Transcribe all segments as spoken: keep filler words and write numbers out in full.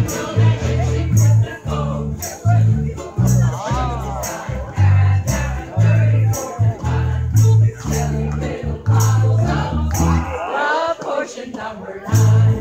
Number nine.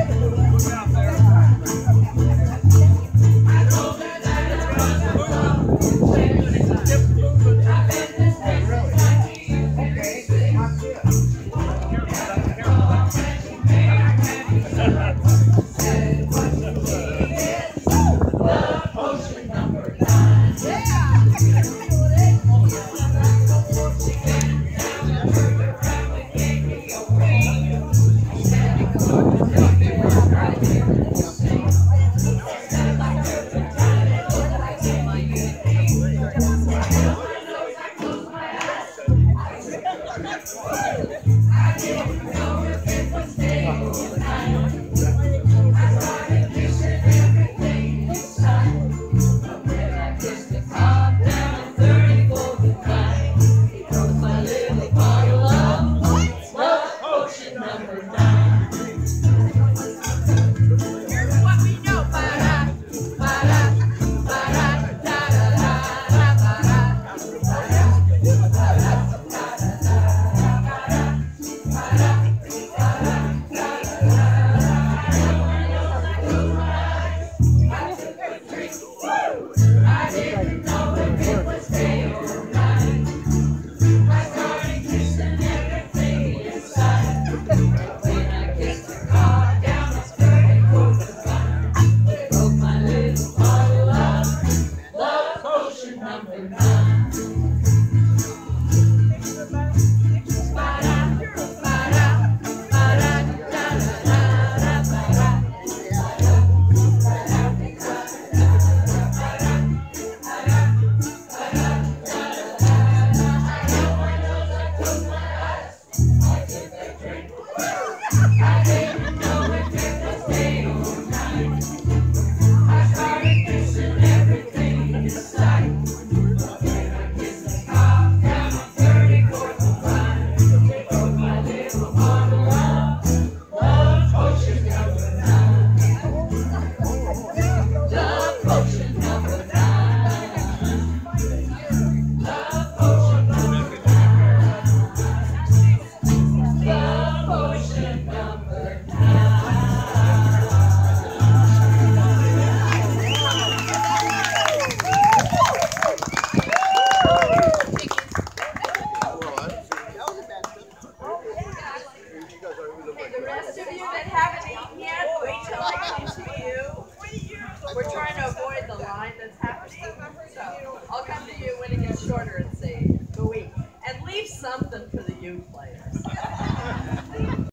The rest of you that haven't eaten yet, wait till I come to you. We're trying to avoid the line that's happening. So I'll come to you when it gets shorter and say, go eat. And leave something for the youth players.